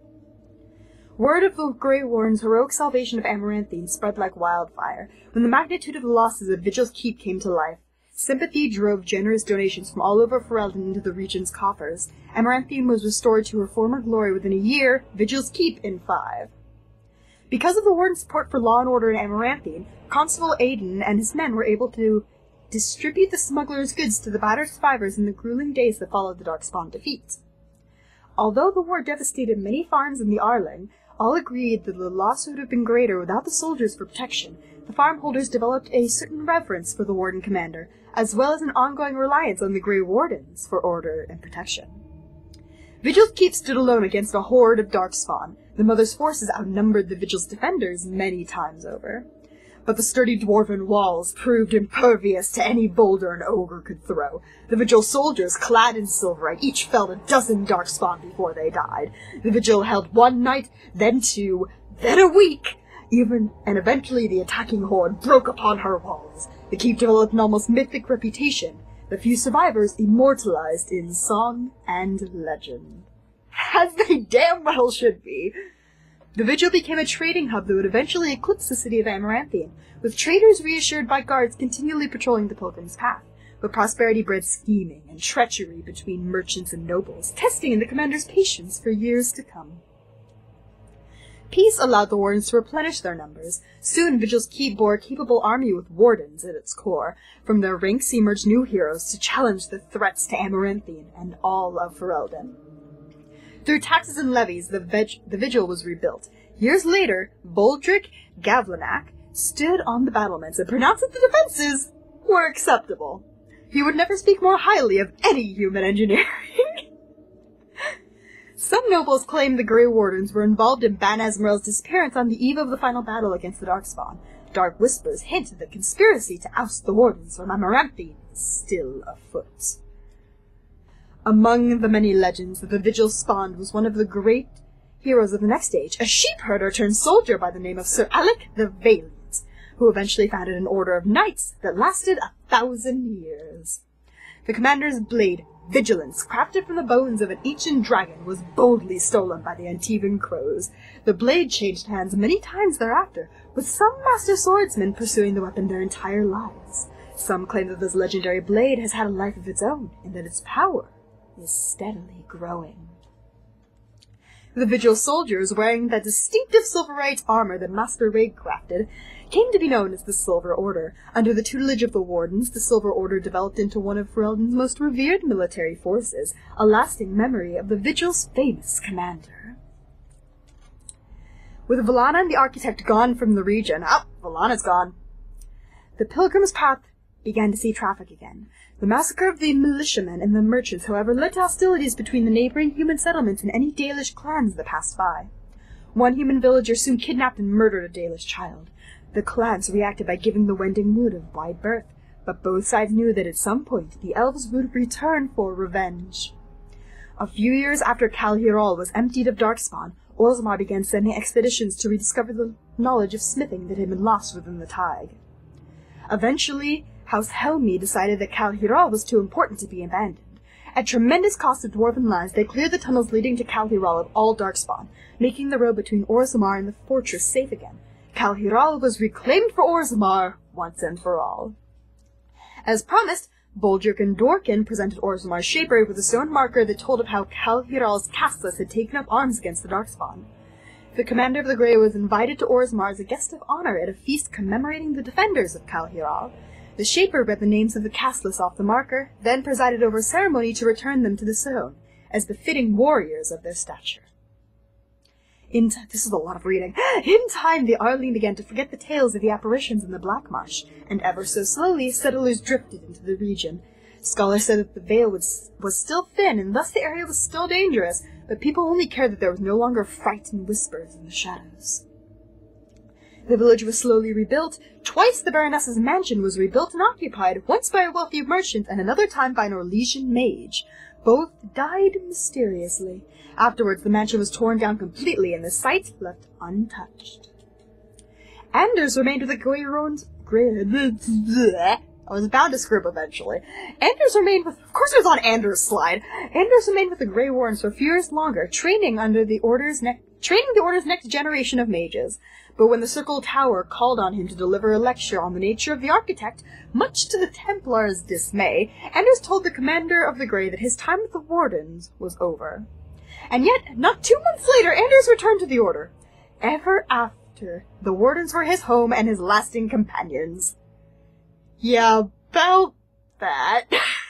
Word of the Grey Warden's heroic salvation of Amaranthine spread like wildfire. When the magnitude of the losses of Vigil's Keep came to life, sympathy drove generous donations from all over Ferelden into the region's coffers. Amaranthine was restored to her former glory within a year, Vigil's Keep in 5. Because of the Warden's support for law and order in Amaranthine, Constable Aiden and his men were able to distribute the smugglers' goods to the battered survivors in the grueling days that followed the Darkspawn defeat. Although the war devastated many farms in the Arling, all agreed that the loss would have been greater without the soldiers for protection. The farmholders developed a certain reverence for the Warden Commander, as well as an ongoing reliance on the Grey Wardens for order and protection. Vigil's Keep stood alone against a horde of Darkspawn. The Mother's forces outnumbered the Vigil's defenders many times over. But the sturdy dwarven walls proved impervious to any boulder an ogre could throw. The Vigil soldiers, clad in silverite, each felled a dozen Darkspawn before they died. The Vigil held one night, then 2, then a week, and eventually the attacking horde broke upon her walls. The Keep developed an almost mythic reputation, the few survivors immortalized in song and legend. As they damn well should be. The Vigil became a trading hub that would eventually eclipse the city of Amaranthine, with traders reassured by guards continually patrolling the pilgrim's path. But prosperity bred scheming and treachery between merchants and nobles, testing the commander's patience for years to come. Peace allowed the Wardens to replenish their numbers. Soon Vigil's Keep bore a capable army with Wardens at its core. From their ranks emerged new heroes to challenge the threats to Amaranthine and all of Ferelden. Through taxes and levies, the Vigil was rebuilt. Years later, Boldric Gavlanak stood on the battlements and pronounced that the defenses were acceptable. He would never speak more highly of any human engineering. Some nobles claimed the Grey Wardens were involved in Ban Azmarel's disappearance on the eve of the final battle against the Darkspawn. Dark whispers hint at the conspiracy to oust the Wardens from Amaranthine is still afoot. Among the many legends that the Vigil spawned was one of the great heroes of the next age, a sheepherder turned soldier by the name of Sir Alec the Valiant, who eventually founded an order of knights that lasted 1,000 years. The commander's blade, Vigilance, crafted from the bones of an ancient dragon, was boldly stolen by the Antivan Crows. The blade changed hands many times thereafter, with some master swordsmen pursuing the weapon their entire lives. Some claim that this legendary blade has had a life of its own, and that its power is steadily growing. The Vigil soldiers, wearing that distinctive silverite armor that Master Raid crafted, came to be known as the Silver Order. Under the tutelage of the Wardens, the Silver Order developed into one of Ferelden's most revered military forces, a lasting memory of the Vigil's famous commander. With Vallana and the Architect gone from the region, Vallana's gone, the Pilgrim's Path began to see traffic again. The massacre of the militiamen and the merchants, however, led to hostilities between the neighboring human settlements and any Dalish clans that passed by. One human villager soon kidnapped and murdered a Dalish child. The clans reacted by giving the Wending Wood a wide berth, but both sides knew that at some point the elves would return for revenge. A few years after Kal Hiral was emptied of Darkspawn, Orzammar began sending expeditions to rediscover the knowledge of smithing that had been lost within the Tig. Eventually, House Helmi decided that Kal Hiral was too important to be abandoned. At tremendous cost of dwarven lives, they cleared the tunnels leading to Kal Hiral of all Darkspawn, making the road between Orzammar and the fortress safe again. Kal Hiral was reclaimed for Orzammar once and for all. As promised, Boldric and Dorkin presented Orzammar's Shaper with a stone marker that told of how Kal Hiral's castless had taken up arms against the Darkspawn. The commander of the Grey was invited to Orzammar as a guest of honor at a feast commemorating the defenders of Kal Hiral. The Shaper read the names of the castless off the marker, then presided over a ceremony to return them to the stone, as befitting warriors of their stature. This is a lot of reading. In time, the Arling began to forget the tales of the apparitions in the Black Marsh, and ever so slowly, settlers drifted into the region. Scholars said that the veil was still thin, and thus the area was still dangerous, but people only cared that there was no longer frightened whispers in the shadows. The village was slowly rebuilt. Twice the Baroness's mansion was rebuilt and occupied, once by a wealthy merchant and another time by an Orlesian mage. Both died mysteriously. Afterwards, the mansion was torn down completely and the site left untouched. Anders remained with the I was bound to screw up eventually. Anders remained with... Of course it was on Anders' slide. Anders remained with the Grey Wardens for a few years longer, training the Order's next generation of mages. But when the Circle Tower called on him to deliver a lecture on the nature of the architect, much to the Templars' dismay, Anders told the commander of the Grey that his time with the Wardens was over. And yet, not 2 months later, Anders returned to the Order. Ever after, the Wardens were his home and his lasting companions. Yeah, about that.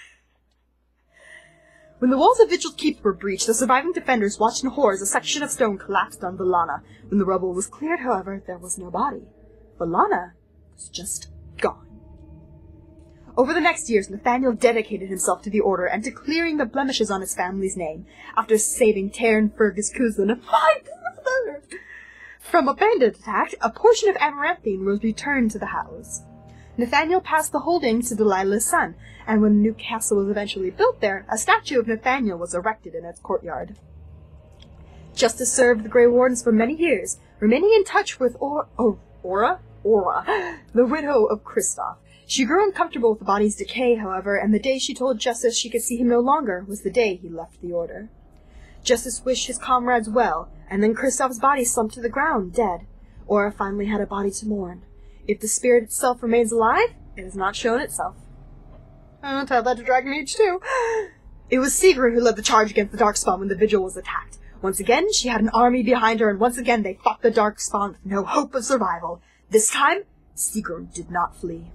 When the walls of Vigil's Keep were breached, the surviving defenders watched in horror as a section of stone collapsed on Valana. When the rubble was cleared, however, there was no body. Valana was just gone. Over the next years, Nathaniel dedicated himself to the Order and to clearing the blemishes on his family's name, after saving Tairn Fergus Cousin, my brother, from a bandit attack. A portion of Amaranthine was returned to the house. Nathaniel passed the holdings to Delilah's son, and when a new castle was eventually built there, a statue of Nathaniel was erected in its courtyard. Justice served the Grey Wardens for many years, remaining in touch with Aura, the widow of Kristoff. She grew uncomfortable with the body's decay, however, and the day she told Justice she could see him no longer was the day he left the Order. Justice wished his comrades well, and then Kristoff's body slumped to the ground, dead. Aura finally had a body to mourn. If the spirit itself remains alive, it has not shown itself. I'll tell that to Dragon Age 2. It was Sigrun who led the charge against the Darkspawn when the Vigil was attacked. Once again, she had an army behind her, and once again they fought the Darkspawn with no hope of survival. This time, Sigrun did not flee.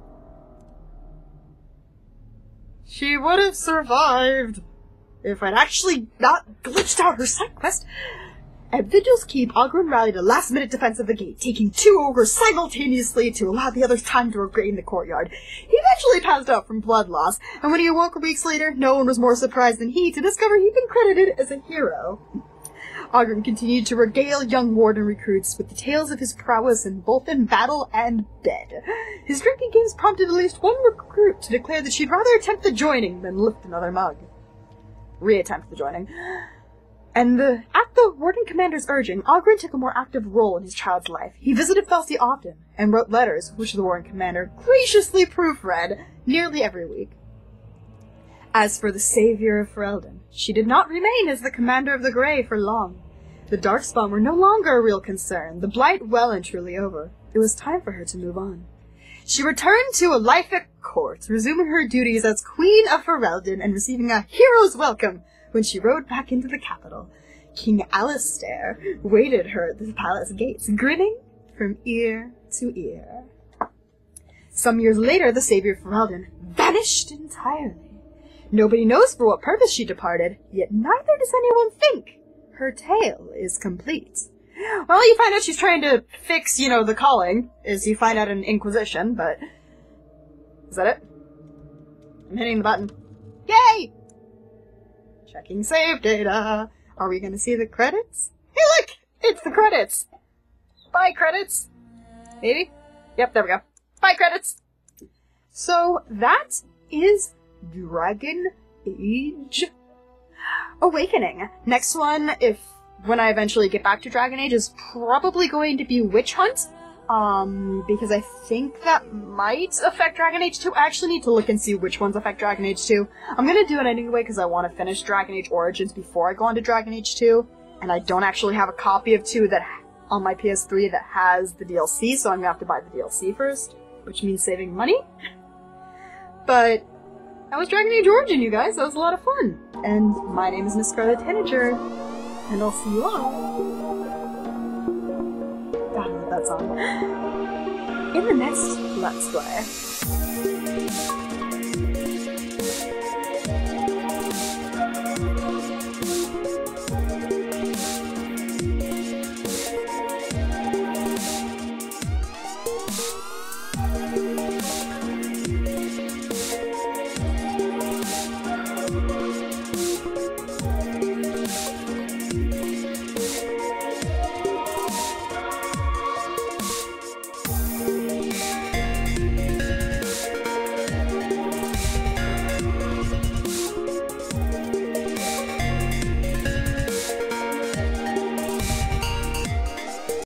She would have survived if I'd actually not glitched out her side quest. At Vigil's Keep, Oghren rallied a last-minute defense of the gate, taking 2 ogres simultaneously to allow the others time to regain the courtyard. He eventually passed out from blood loss, and when he awoke weeks later, no one was more surprised than he to discover he'd been credited as a hero. Oghren continued to regale young Warden recruits with the tales of his prowess both in battle and bed. His drinking games prompted at least one recruit to declare that she'd rather attempt the joining than lift another mug. Reattempt the joining. And at the Warden Commander's urging, Oghren took a more active role in his child's life. He visited Felsi often, and wrote letters, which the Warden Commander graciously proofread nearly every week. As for the savior of Ferelden, she did not remain as the Commander of the Grey for long. The Darkspawn were no longer a real concern, the Blight well and truly over. It was time for her to move on. She returned to a life at court, resuming her duties as Queen of Ferelden and receiving a hero's welcome when she rode back into the capital. King Alistair waited her at the palace gates, grinning from ear to ear. Some years later, the savior of Ferelden vanished entirely. Nobody knows for what purpose she departed, yet neither does anyone think her tale is complete. Well, you find out she's trying to fix, the calling, as you find out in Inquisition, but... Is that it? I'm hitting the button. Yay! Checking save data. Are we gonna see the credits? Hey look! It's the credits! Bye, credits! Maybe? Yep, there we go. Bye, credits! So, that is Dragon Age Awakening. Next one, when I eventually get back to Dragon Age, is probably going to be Witch Hunt. Because I think that might affect Dragon Age 2. I actually need to look and see which ones affect Dragon Age 2. I'm gonna do it anyway because I want to finish Dragon Age Origins before I go on to Dragon Age 2. And I don't actually have a copy of 2 on my PS3 that has the DLC, so I'm gonna have to buy the DLC first, which means saving money. But that was Dragon Age Origin, you guys. That was a lot of fun. And my name is Miss Scarlet Tanager, and I'll see you all. God, I love that song. In the next Let's Play.